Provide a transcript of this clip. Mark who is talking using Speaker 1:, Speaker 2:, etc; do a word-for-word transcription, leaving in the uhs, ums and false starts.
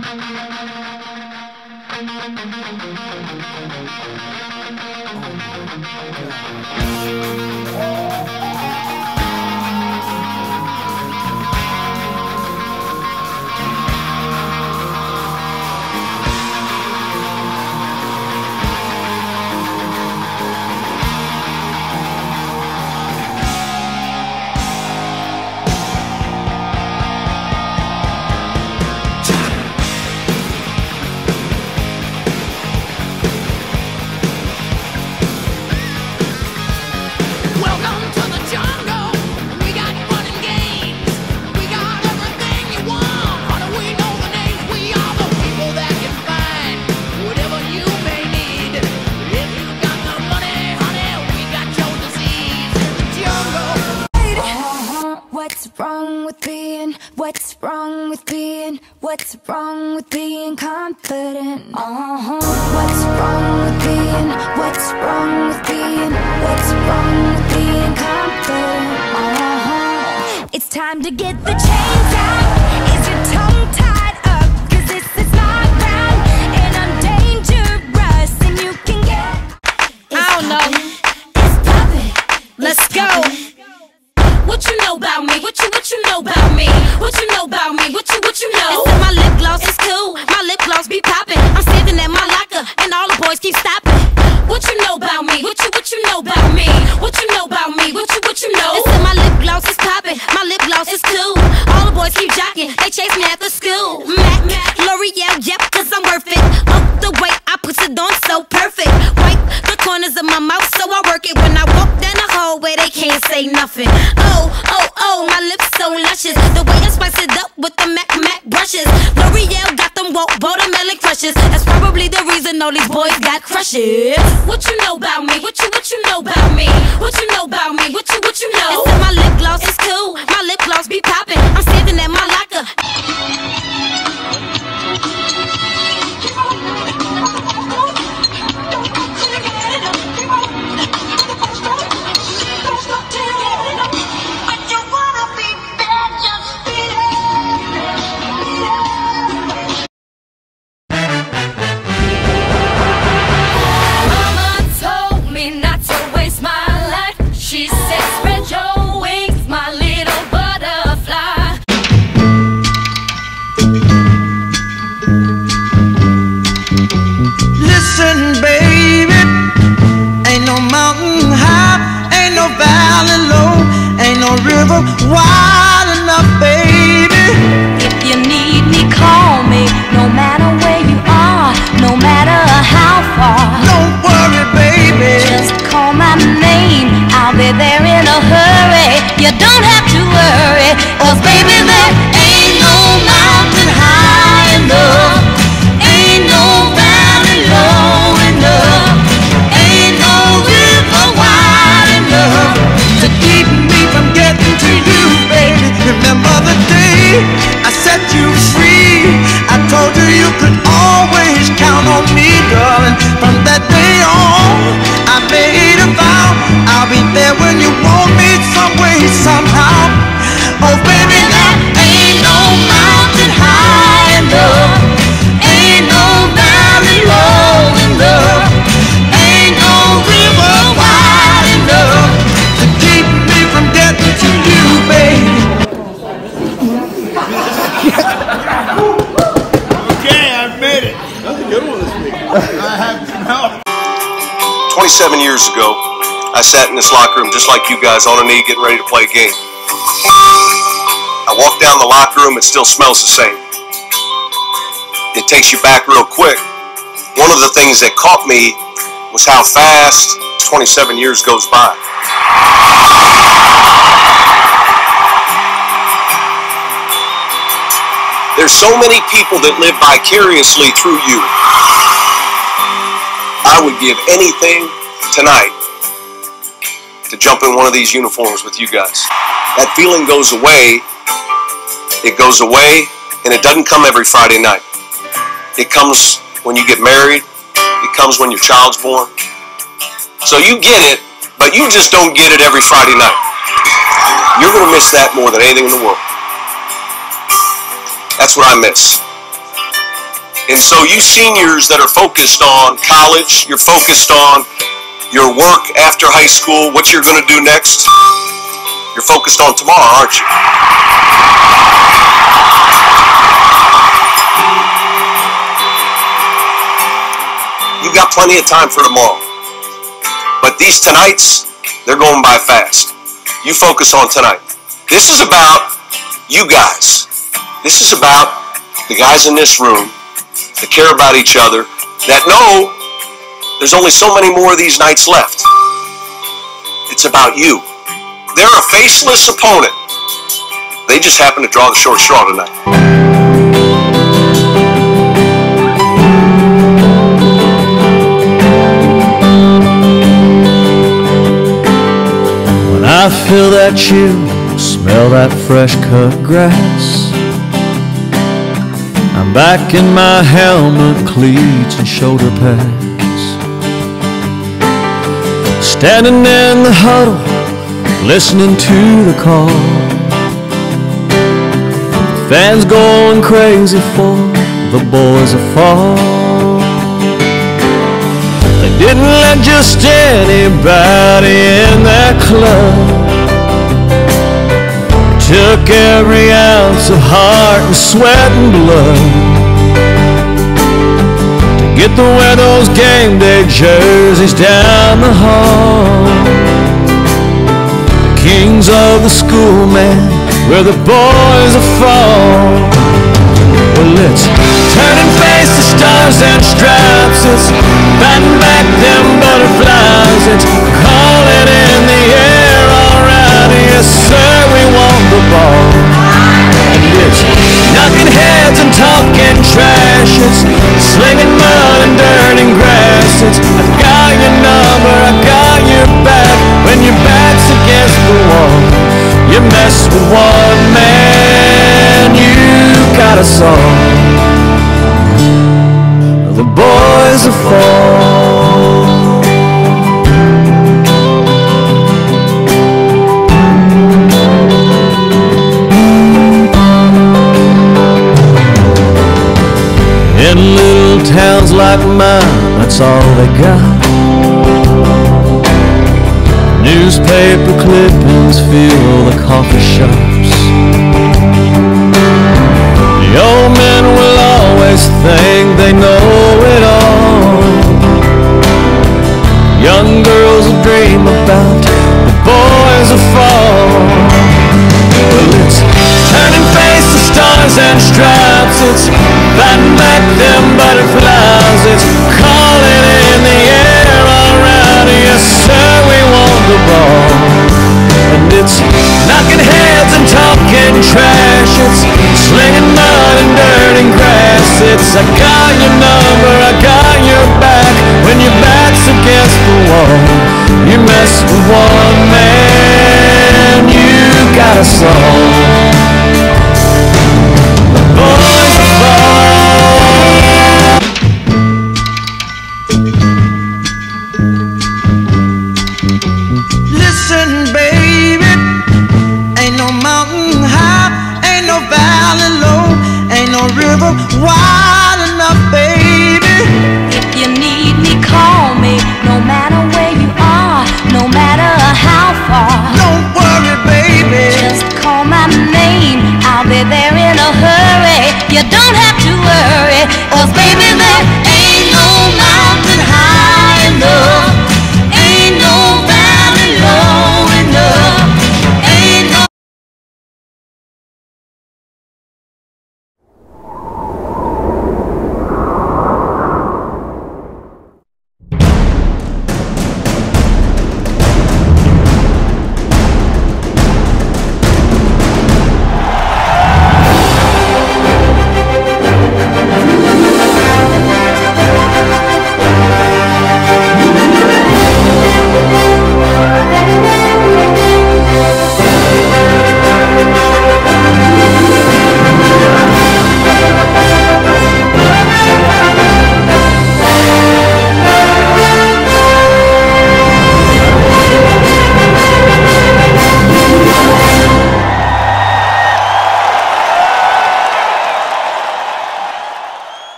Speaker 1: What's wrong with being, what's wrong with being confident? Uh-huh. What's wrong with being, what's wrong with being, what's wrong with being confident? Uh-huh. It's time to get the chains out. Is your tongue tied up? Cause this is not round and I'm dangerous and you can get.
Speaker 2: I don't know.
Speaker 1: It's poppin'.
Speaker 2: Let's go. What you know about me? What you what you know about me? What you know about me? What you what you know? It's in my lip gloss, it's cool. My lip gloss be popping. I'm standing at my locker and all the boys keep stopping. What you know about me? What you what you know about me? What you know about me? What you what you know? It's in my lip gloss, it's popping. My lip gloss is cool. All the boys keep jocking. They chase me after school. Mac, L'Oreal, yep, cause I'm worth it. Up the way I put it on so perfect. Wipe the corners of my mouth so I work it. When I walk down the hallway, they can't say nothing. Oh, oh, oh, my lips so luscious. The way I spice it up with the Mac Mac brushes. L'Oreal got them woke watermelon crushes. That's probably the reason all these boys got crushes. What you know about me? What you what you know about me? What you know about me? What you what you know? It's in my lip gloss, it's cool. My lip gloss be popping. I'm standing at my locker.
Speaker 3: River wide enough, baby.
Speaker 1: If you need me, call me. No matter where you are, no matter how far.
Speaker 3: Don't worry, baby.
Speaker 1: Just call my name. I'll be there in a hurry. You don't have to worry, cause baby, there ain't no mountain high enough. Ain't no valley low enough. Ain't no river wide enough
Speaker 3: to keep me from getting to you, baby. Remember the day I set you free? I told you you could always count on me, darling. From that day on, I made a vow I'll be there when you want me, some way, somehow. Oh, baby, there ain't no mountain high enough. Ain't no valley low enough. Ain't no river wide enough to keep me from getting to you, baby.
Speaker 4: Okay, I made it. That's a good one this week. I have to know.
Speaker 5: twenty-seven years ago, I sat in this locker room just like you guys on a knee getting ready to play a game. I walked down the locker room, it still smells the same. It takes you back real quick. One of the things that caught me was how fast twenty-seven years goes by. There's so many people that live vicariously through you. I would give anything tonight to jump in one of these uniforms with you guys. That feeling goes away. It goes away, and it doesn't come every Friday night. It comes when you get married. It comes when your child's born. So you get it, but you just don't get it every Friday night. You're going to miss that more than anything in the world. That's what I miss. And so you seniors that are focused on college, you're focused on your work after high school, what you're going to do next, you're focused on tomorrow, aren't you? You've got plenty of time for tomorrow. But these tonights, they're going by fast. You focus on tonight. This is about you guys. This is about the guys in this room that care about each other, that know there's only so many more of these nights left. It's about you. They're a faceless opponent. They just happen to draw the short straw tonight.
Speaker 3: When I feel that chill, smell that fresh cut grass, I'm back in my helmet, cleats and shoulder pads, standing in the huddle, listening to the call. Fans going crazy for the boys that fall. They didn't let just anybody in that club. Took every ounce of heart and sweat and blood to get to wear those game day jerseys down the hall. Kings of the school, man, where the boys are fall. Well, it's turn and face the stars and stripes. It's batting back them butterflies. It's calling in the air, alright, yes sir, we want the ball. And it's knocking heads and talking trash. It's slinging mud and dirt and grass. It's I got your number, I got your back. When your back's against the wall, you mess with one man, you got a song. The boys are fall. In little towns like mine, that's all they got. Newspaper clippings fill the coffee shops. The old men will always think they know it all. Young girls will dream about the boys will fall. Well, it's turn and face the stars and stripes. It's fighting back them butterflies. It's calling in the air, alright, yes sir, we want the ball. And it's knocking heads and talking trash. It's slinging mud and dirt and grass. It's I got your number, I got your back. When your back's against the wall, you mess with one man, you got a song. The boys are fall.
Speaker 6: Listen, baby, ain't no mountain high, ain't no valley low, ain't no river wide enough, baby.
Speaker 2: If you need me, call me. No matter where you are, no matter how far.
Speaker 6: Don't worry, baby,
Speaker 2: Just call my name, I'll be there in a hurry. You don't have